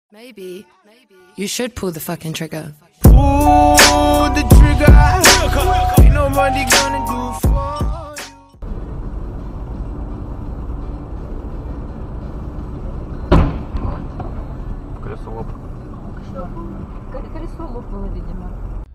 Maybe you should pull the fucking trigger. Pull the trigger. Ain't nobody gonna do for you. Колесо лопнуло. Колесо лопнуло, видимо.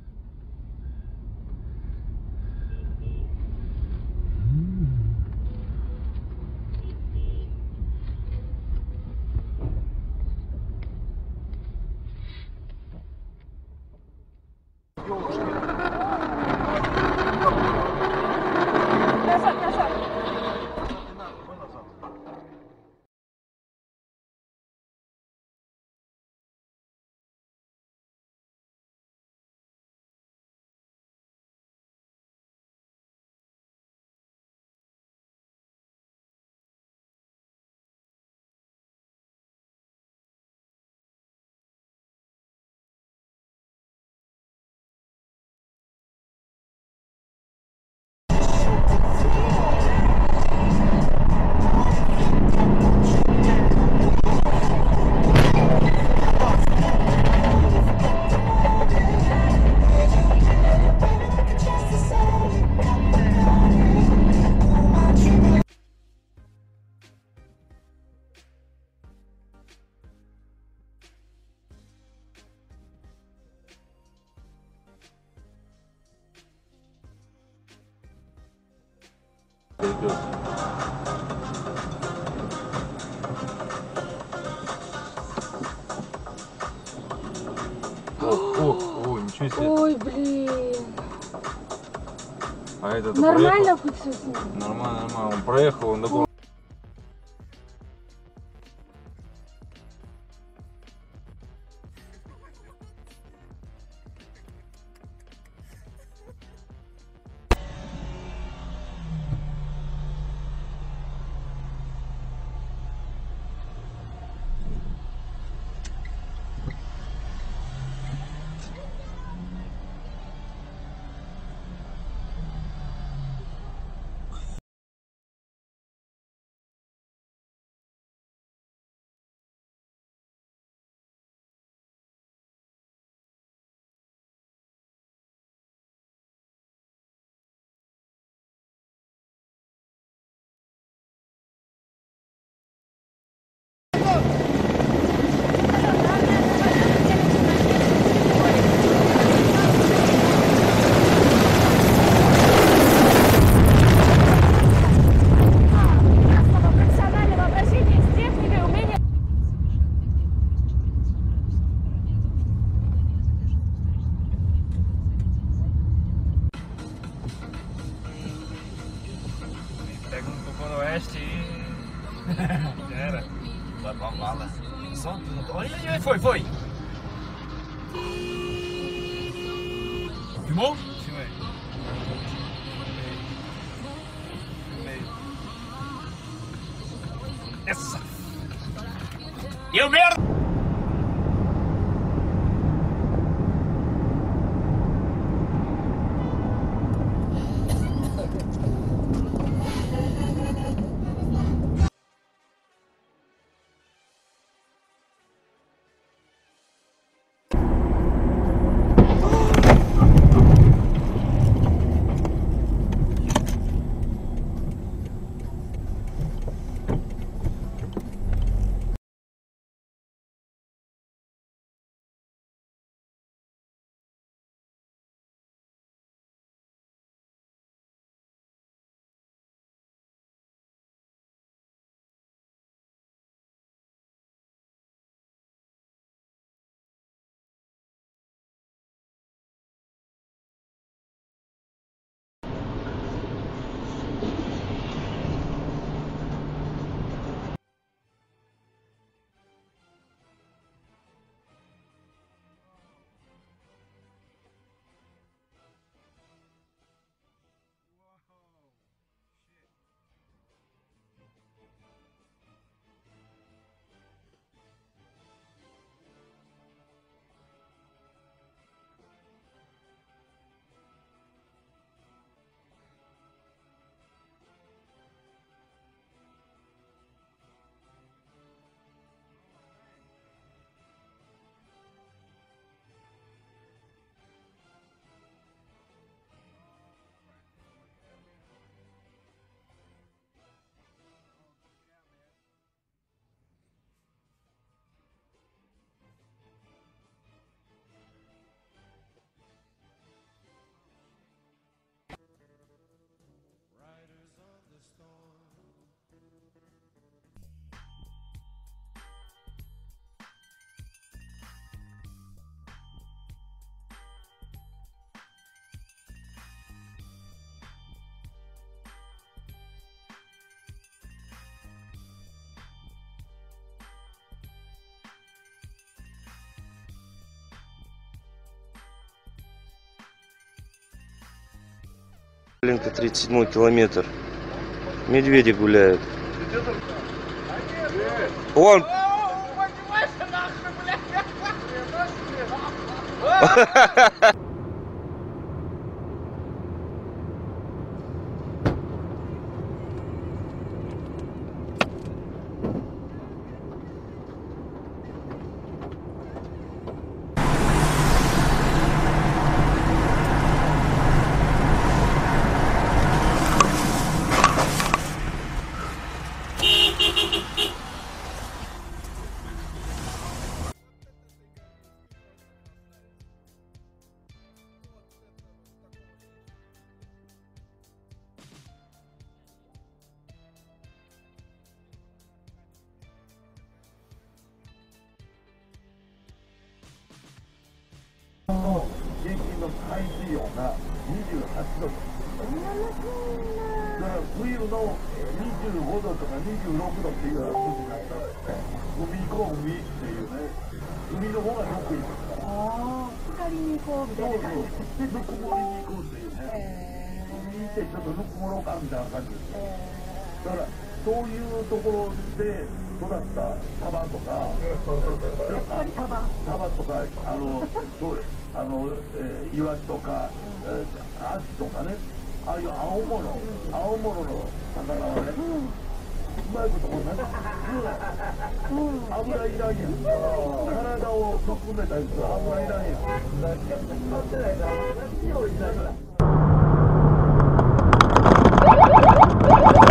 О, ничего себе. Ой, блин. А это Нормально хоть все? Нормально, нормально. Он проехал, он такой. Pega um pouco no oeste e... Já era. Vai pra bala. Só tudo. Olha, foi. Filmou? Filmei. Essa. Eu merda! Ленка, 37-й километр. Медведи гуляют. Вон! 平均の海水温が28度です。だから冬の25度とか26度っていうような数字になったらですね、海行こう海っていうね、海の方がよくいいですから。 浸かりに行こうみたいな感じ。 で、ぬくもりに行こうっていうね、海行ってちょっとぬくもろうかみたいな感じですよ。だからそういうところで育ったサバとか、サバとか、そうです。イワシとか、アジとかね、ああいう青物の魚はね、うまいことこんなね、油いらんやん。体を含めたやつは油いらんやん。使ってないから、料理しないから。